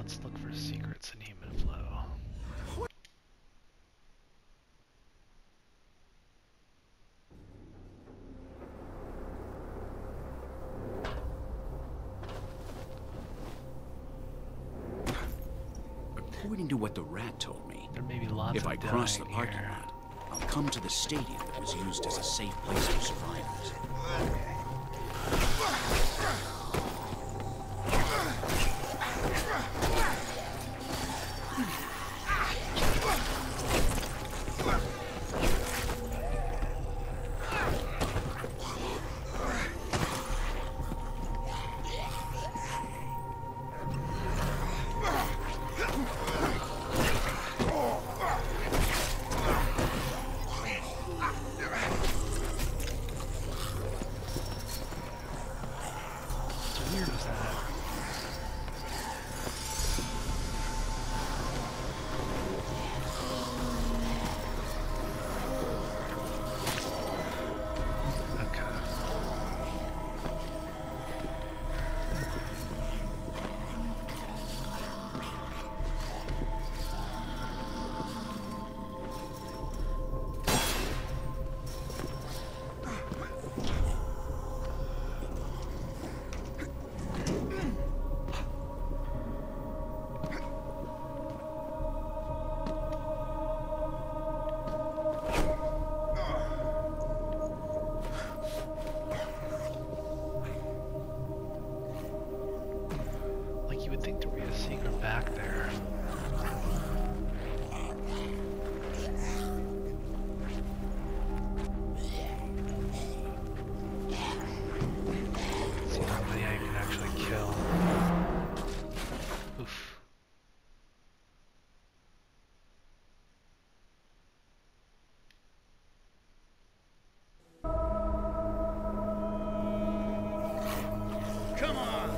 let's look for secrets in human flow. According to what the rat told me, There may be lots if of I cross the dying parking here. lot, I'll come to the stadium that was used as a safe place for survivors. You would think there would be a secret back there. Let's see how many I can actually kill. Oof. Come on!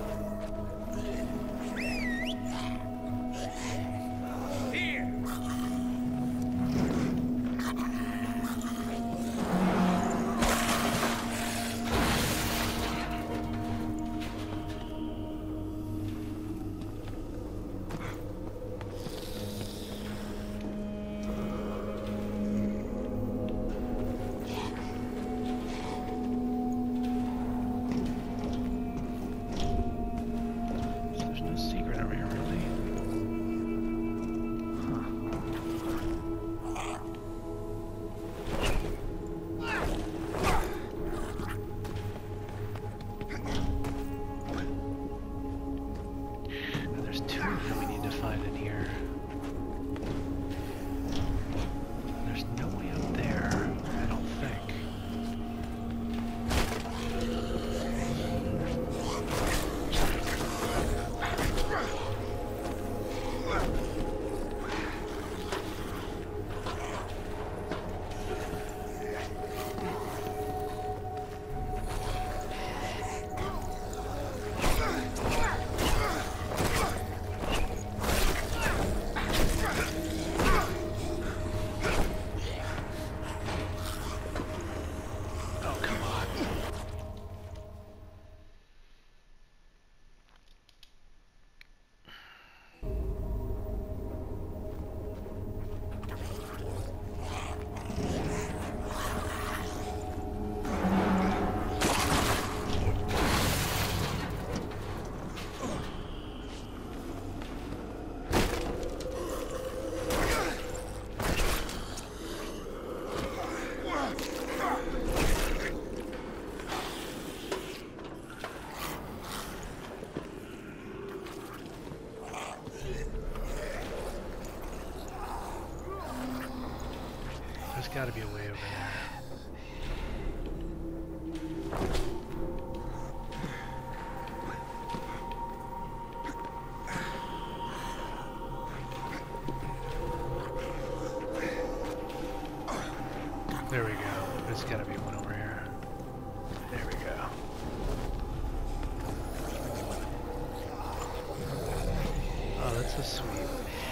There's gotta be a way over there. There we go. There's gotta be one over here. There we go. Oh, that's so sweet.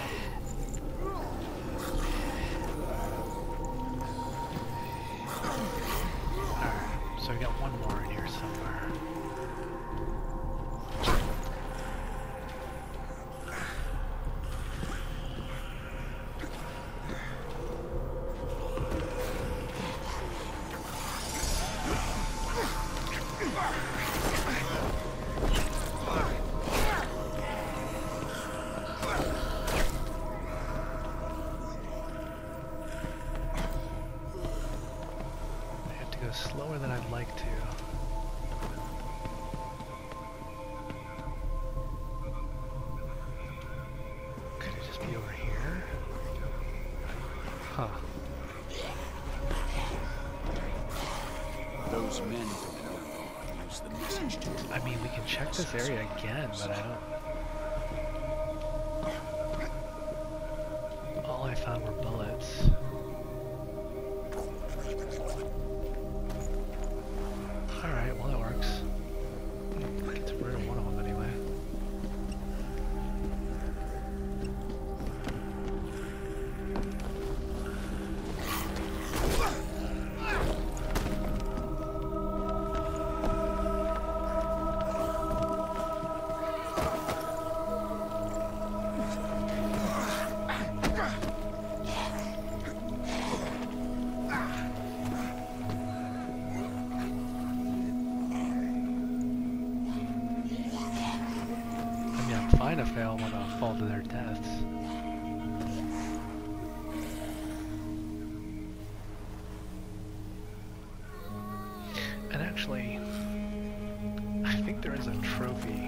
Alright, so I got one more in here somewhere. slower than I'd like to. Could it just be over here? Huh. Those men from Norfolk use the message to... I mean, we can check this area again, but I don't... All I found were bullets. Alright, well that works. Gets rid of one of them anyway. Fine if they all want to fall to their deaths. And actually, I think there is a trophy